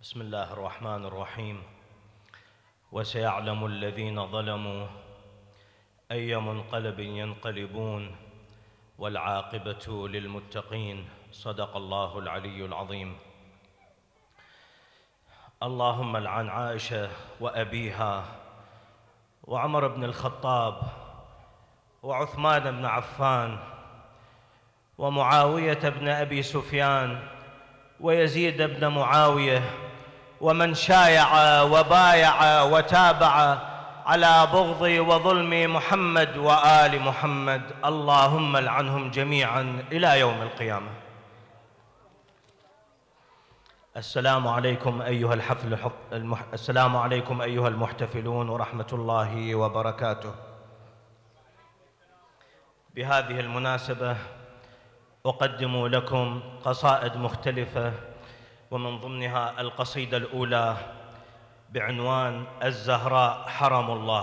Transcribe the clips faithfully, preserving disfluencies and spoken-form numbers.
بسم الله الرحمن الرحيم. وسيعلم الذين ظلموا أي منقلب ينقلبون والعاقبة للمتقين. صدق الله العلي العظيم. اللهم العن عائشة وأبيها وعمر بن الخطاب وعثمان بن عفان ومعاوية بن أبي سفيان ويزيد بن معاوية ومن شايع وبايع وتابع على بغض وظلم محمد وآل محمد. اللهم العنهم جميعا إلى يوم القيامة. السلام عليكم أيها الحفل المح... السلام عليكم أيها المحتفلون ورحمة الله وبركاته. بهذه المناسبة أقدم لكم قصائد مختلفة، ومن ضمنها القصيدة الأولى بعنوان الزهراء حرم الله.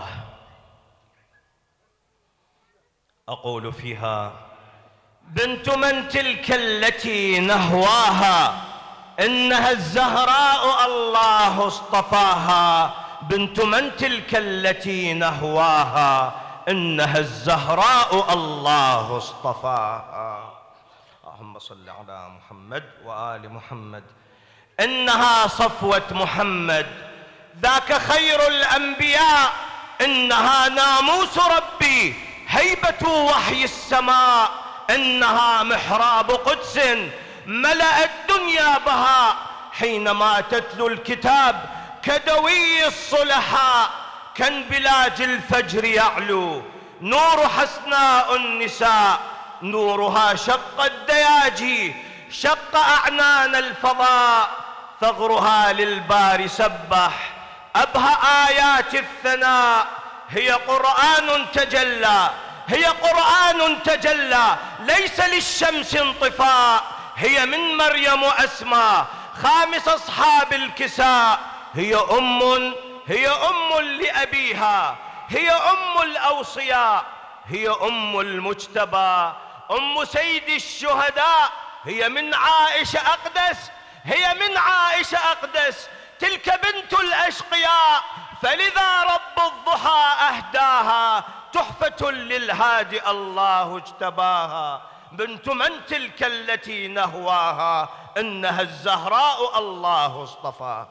أقول فيها: بنت من تلك التي نهواها، إنها الزهراء الله اصطفاها. بنت من تلك التي نهواها، إنها الزهراء الله اصطفاها. اللهم صل على محمد وآل محمد. إنها صفوة محمد، ذاك خير الأنبياء. إنها ناموس ربي، هيبة وحي السماء. إنها محراب قدس، ملأ الدنيا بهاء. حينما تتلو الكتاب كدوي الصلحاء، كانبلاج الفجر يعلو نور حسناء النساء. نورها شق الدياجي، شق أعنان الفضاء. ثغرها للبار سبح، أبهى آيات الثناء. هي قرآن تجلى، هي قرآن تجلى، ليس للشمس انطفاء. هي من مريم أسمى، خامس أصحاب الكساء. هي أم هي أم لأبيها، هي أم الأوصياء. هي أم المجتبى، أم سيد الشهداء. هي من عائشة أقدس، هي من عائشة أقدس. تلك بنت الأشقياء، فلذا رب الضحى أهداها. تحفة للهادي الله اجتباها. بنت من تلك التي نهواها، إنها الزهراء الله اصطفاها.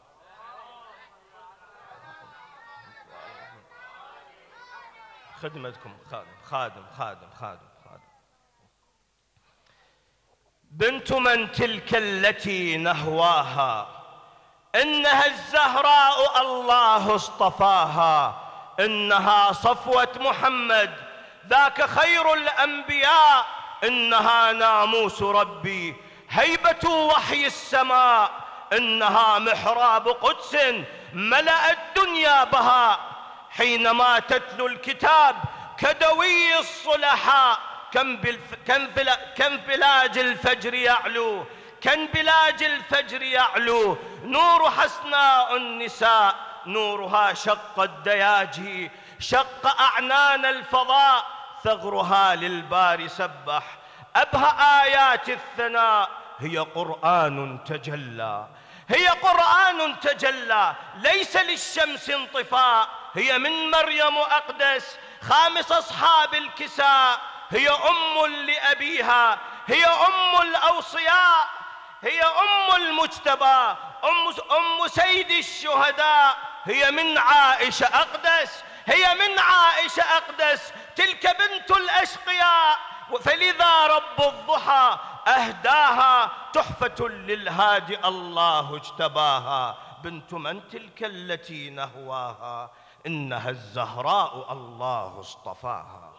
خدمتكم خادم خادم خادم خادم خادم. بنت من تلك التي نهواها، إنها الزهراء الله اصطفاها. إنها صفوة محمد، ذاك خير الأنبياء. إنها ناموس ربي، هيبة وحي السماء. إنها محراب قدس، ملأ الدنيا بهاء. حينما تتلو الكتاب كدوي الصلحاء. كانبلاج الفجر يعلو، كانبلاج الفجر يعلو نور حسناء النساء. نورها شق الدياجي، شق أعنان الفضاء. ثغرها للبار سبح، أبهى آيات الثناء. هي قرآن تجلى، هي قرآن تجلى، ليس للشمس انطفاء. هي من مريم أقدس، خامس أصحاب الكساء. هي أم لأبيها، هي أم الأوصياء. هي أم المجتبى، أم, أم سيد الشهداء. هي من عائشة أقدس، هي من عائشة أقدس. تلك بنت الأشقياء، فلذا رب الضحى أهداها. تحفة للهادي الله اجتباها. بنت من تلك التي نهواها، إنها الزهراء الله اصطفاها.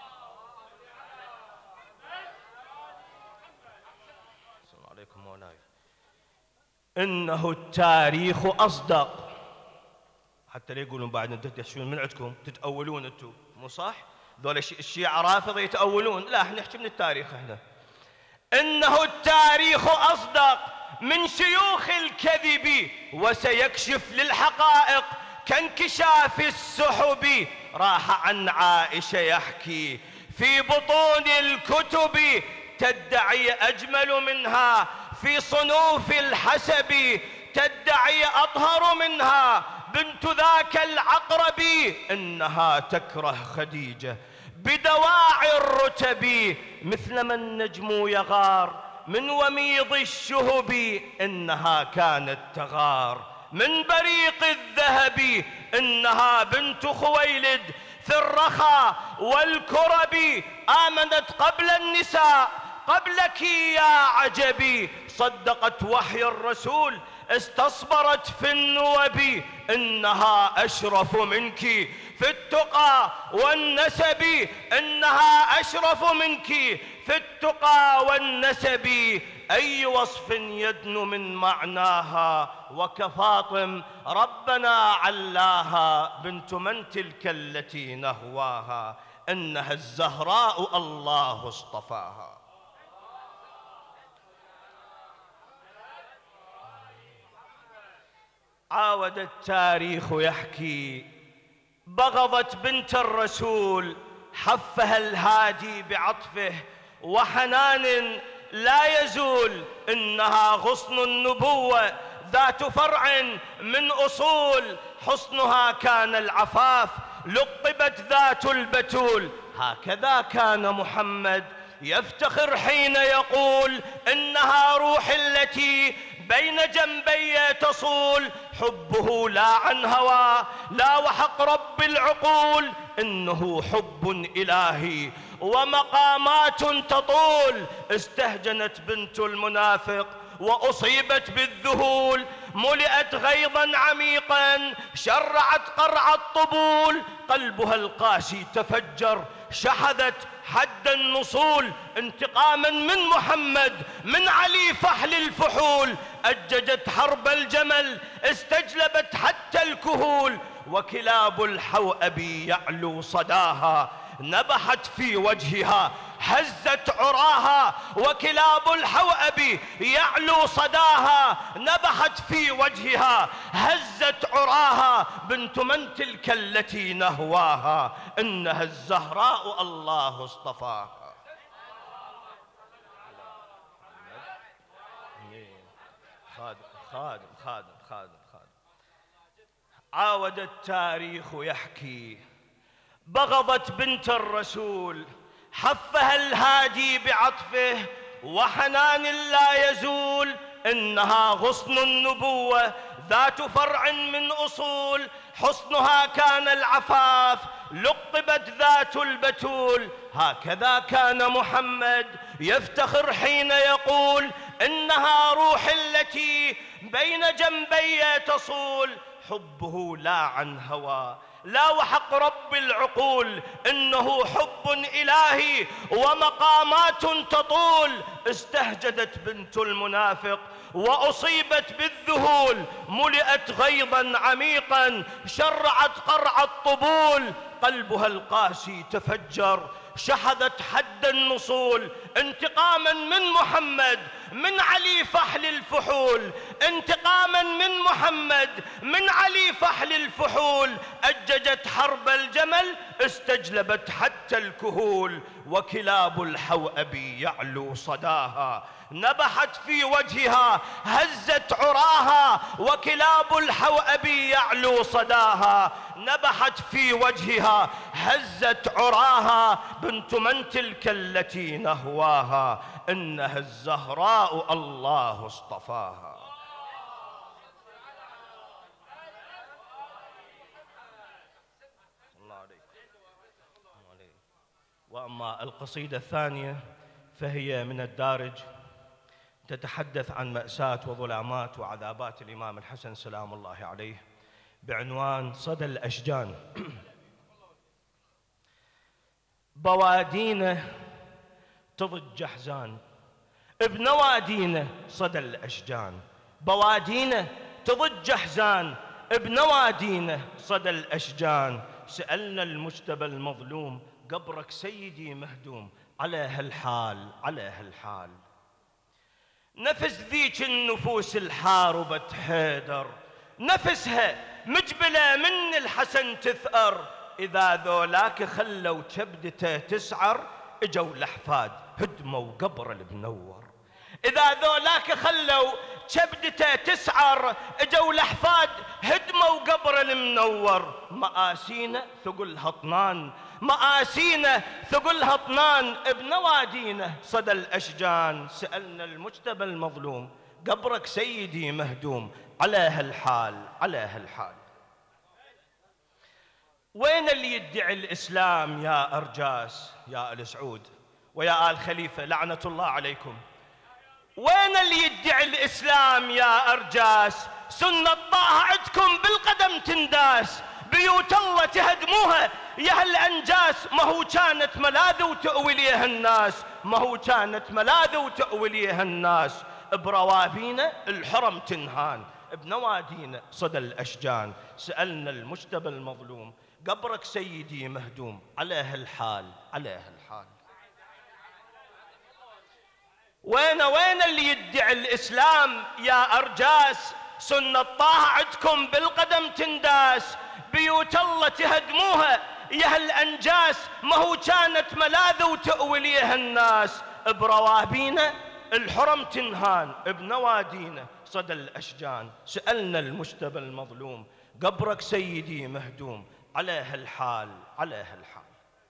السلام عليكم مولاي. إنه التاريخ أصدق. حتى لا يقولون بعد أنتم تحشون من عندكم تتأولون أنتم، مو صح؟ ذول الشيعة رافضة يتأولون، لا احنا نحكي من التاريخ احنا. إنه التاريخ أصدق من شيوخ الكذب، وسيكشف للحقائق كانكشاف السحب. راح عن عائشة يحكي في بطون الكتب، تدعي أجمل منها في صنوف الحسب. تدعي أطهر منها بنت ذاك العقرب، إنها تكره خديجة بدواعي الرتب، مثلما النجم يغار من وميض الشهب، إنها كانت تغار من بريق الذهب، إنها بنت خويلد في الرخا والكرب، آمنت قبل النساء قبلك يا عجبي، صدقت وحي الرسول استصبرت في النوب، إنها أشرف منك في التقى والنسب، إنها أشرف منك في التقى والنسب، أي وصف يدنو من معناها، وكفاطم ربنا علاها، بنت من تلك التي نهواها، إنها الزهراء الله اصطفاها. عاود التاريخ يحكي، بغضت بنت الرسول حفها الهادي بعطفه وحنان لا يزول، إنها غصن النبوة ذات فرع من أصول، حصنها كان العفاف لقبت ذات البتول، هكذا كان محمد يفتخر حين يقول إنها روح التي بين جنبي تصول، حبه لا عن هوى لا وحق رب العقول، إنه حب إلهي ومقامات تطول، استهجنت بنت المنافق وأصيبت بالذهول، ملئت غيظا عميقا شرعت قرع الطبول، قلبها القاسي تفجر شحذت حد النصول، انتقاما من محمد من علي فحل الفحول، أججت حرب الجمل استجلبت حتى الكهول، وكلاب الحوأب يعلو صداها نبحت في وجهها هزت عراها، وكلاب الحوأب يعلو صداها نبحت في وجهها هزت عراها، بنت من تلك التي نهواها، إنها الزهراء الله اصطفاها. خادم خادم خادم خادم خادم. عاود التاريخ يحكي، بغضت بنت الرسول حفها الهادي بعطفه وحنان لا يزول، إنها غصن النبوة ذات فرع من أصول، حصنها كان العفاف لقبت ذات البتول، هكذا كان محمد يفتخر حين يقول إنها روح التي بين جنبي تصول، حبه لا عن هوى لا وحق رب العقول، إنه حب إلهي ومقامات تطول، استهجدت بنت المنافق وأصيبت بالذهول، ملئت غيظا عميقا شرعت قرع الطبول، قلبها القاسي تفجر شحذت حد النصول، انتقاما من محمد من علي فحل الفحول، انتقاما من محمد من علي فحل الفحول، أججت حرب الجمل استجلبت حتى الكهول، وكلاب الحوأب يعلو صداها نبحت في وجهها هزت عراها، وكلاب الحوأب يعلو صداها نبحت في وجهها هزت عراها، بنت من تلك التي نهواها، إنها الزهراء الله اصطفاها. الله عليك. وأما القصيدة الثانية فهي من الدارج، تتحدث عن مأساة وظلامات وعذابات الإمام الحسن سلام الله عليه بعنوان صدى الأشجان. بوادينه تضج أحزان، بنوادينه صدى الأشجان، بوادينه تضج أحزان، بنوادينه صدى الأشجان، سألنا المجتبى المظلوم قبرك سيدي مهدوم، على هالحال على هالحال. نفس ذيك النفوس الحاربت حيدر، نفسها مجبلة من الحسن تثأر، إذا ذولاك خلوا كبدته تسعر، اجوا الأحفاد هدموا قبر المنور، إذا ذولاك خلوا كبدته تسعر، اجوا الأحفاد هدموا قبر المنور. مآسينا ثقلها طنان، مآسينا ثقلها طنان، بنوادينا صدى الأشجان. سألنا المجتبى المظلوم قبرك سيدي مهدوم، على هالحال على هالحال. وين اللي يدعي الإسلام يا أرجاس يا آل سعود ويا آل خليفة لعنة الله عليكم؟ وين اللي يدعي الإسلام يا أرجاس؟ سنة طه عندكم بالقدم تنداس، بيوت الله تهدموها يا هالأنجاس. ما هو كانت ملاذ وتأوي ليها الناس، ما هو كانت ملاذ وتأوي ليها الناس. بروابينا الحرم تنهان، بنوادينا صدى الأشجان. سألنا المجتبى المظلوم قبرك سيدي مهدوم، على هالحال على هالحال. وين وين اللي يدعي الإسلام يا أرجاس؟ سنة طه عندكم بالقدم تنداس، بيوت الله تهدموها يا هالأنجاس. ما هو كانت ملاذ وتأوي ليها الناس، بروابينا الحرم تنهان، بنوادينا صدى الأشجان. سألنا المجتبى المظلوم قبرك سيدي مهدوم، على هالحال على هالحال.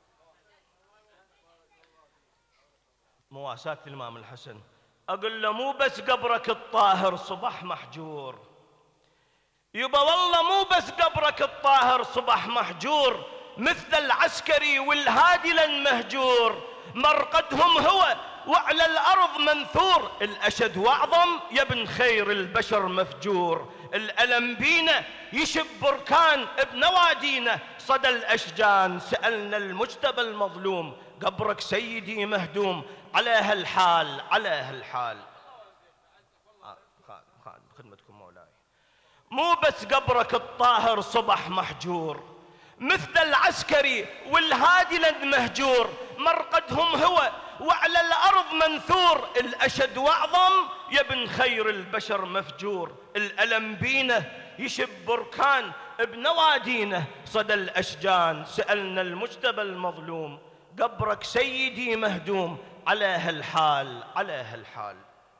مواساة الإمام الحسن أقول له مو بس قبرك الطاهر صبح محجور، يبا والله مو بس قبرك الطاهر صبح محجور، مثل العسكري والهادي للمهجور. مرقدهم هو وعلى الأرض منثور، الأشد وأعظم يا ابن خير البشر مفجور. الألم بينا يشب بركان، بنوادينا صدى الأشجان. سألنا المجتبى المظلوم قبرك سيدي مهدوم، على هالحال على هالحال. خدمتكم مولاي. مو بس قبرك الطاهر صبح محجور، مثل العسكري والهادي للمهجور. مرقدهم هو وعلى الأرض منثور، الأشد وأعظم يا ابن خير البشر مفجور. الألم بينا يشب بركان، بنوادينا صدى الأشجان. سألنا المجتبى المظلوم قبرك سيدي مهدوم، على هالحال على هالحال.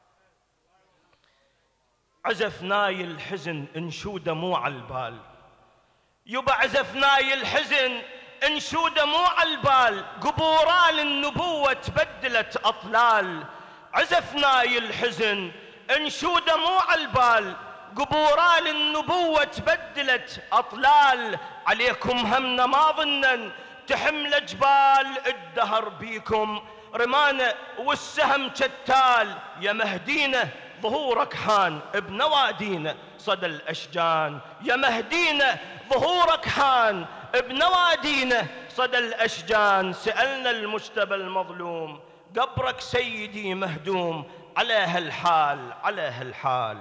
عزفناي الحزن انشو دموع البال، يبا عزفناي الحزن انشو دموع البال. قبورال النبوة تبدلت أطلال، عزفناي الحزن انشو دموع البال. قبورال النبوة تبدلت أطلال، عليكم همنا ما ظنن تحمل جبال. الدهر بيكم رمانة والسهم شتال، يا مهدينا ظهورك حان، بنوادينا صدى الأشجان. يا مهدينا ظهورك حان، بنوادينا صدى الأشجان. سألنا المجتبى المظلوم قبرك سيدي مهدوم، على هالحال على هالحال.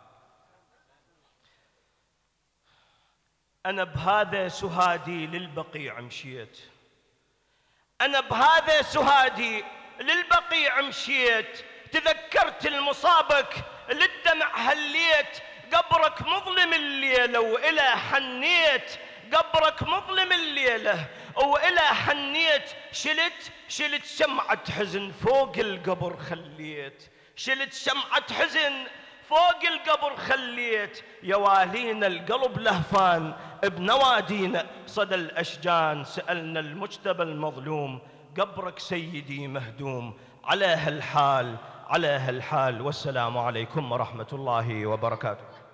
أنا بهذا سهادي للبقيع مشيت، أنا بهذا سهادي للبقيع مشيت. تذكرت المصابك للدمع هليت، قبرك مظلم الليلة وإلى حنيت. قبرك مظلم الليلة وإلى حنيت. شلت شلت شمعة حزن فوق القبر خليت، شلت شمعة حزن فوق القبر خليت. يا والينا القلب لهفان، بنوادينا صدى الأشجان. سألنا المجتبى المظلوم قبرك سيدي مهدوم، على هالحال على هالحال. والسلام عليكم ورحمة الله وبركاته.